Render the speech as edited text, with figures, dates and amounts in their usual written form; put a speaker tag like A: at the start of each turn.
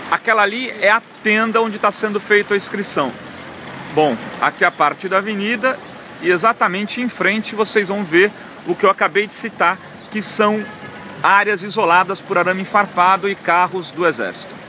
A: Aquela ali é a tenda onde está sendo feita a inscrição. Bom, aqui é a parte da avenida e exatamente em frente vocês vão ver o que eu acabei de citar, que são áreas isoladas por arame farpado e carros do Exército.